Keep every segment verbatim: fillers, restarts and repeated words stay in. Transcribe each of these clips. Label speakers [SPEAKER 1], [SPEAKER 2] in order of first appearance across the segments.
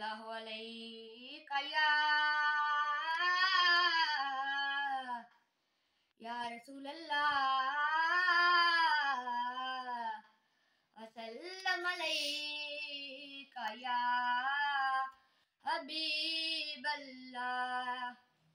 [SPEAKER 1] सल्लल्लाहु अलैहि या या रसूल अल्लाह वसल्लम अलैका या हबीब अल्लाह।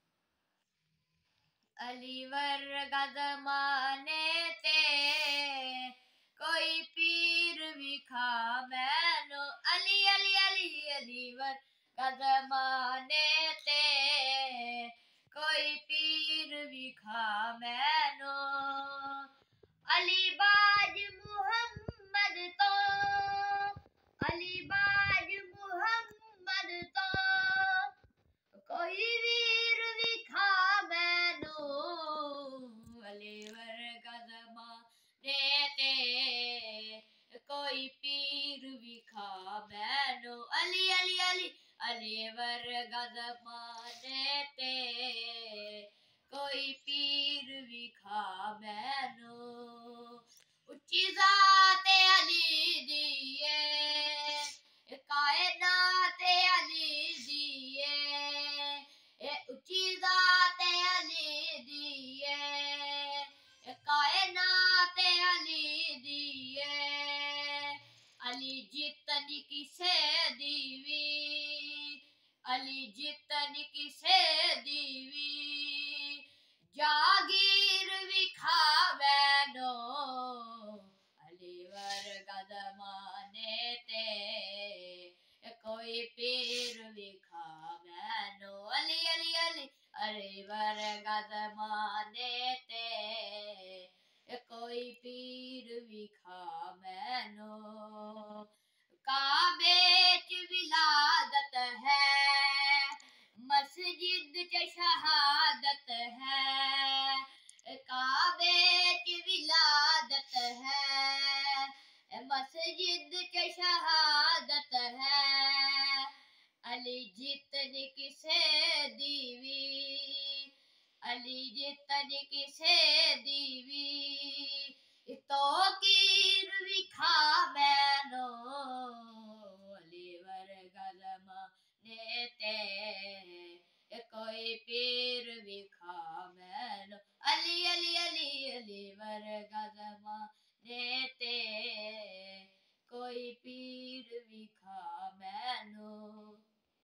[SPEAKER 1] अली वर्गा ज़माने ते कोई पीर विखा मैनू अली अली अली अली वर्गा ज़माने ते कोई पीर विखा मैनू अली बाज मुहम्मद तो अली बाज मुहम्मद तो कोई वीर विखा मैनू अली वर्गा ज़माने ते कोई पीर विखा मैनू अली अली अली अली वर्गा ज़माने ते कोई पीर विखा मैनू उच्ची ज़ात अली दिए कायनात अली दिए उच्ची ज़ात अली दिए कायनात अली दिए अली जितनी किसे दीवी अली जितनी किसे दीवी जागीर विखा मैनू अली वर्गा ज़माने ते कोई पीर विखा मैनू अली अली अली अली वर्गा ज़माने ते कोई पीर विखा मैनू काबे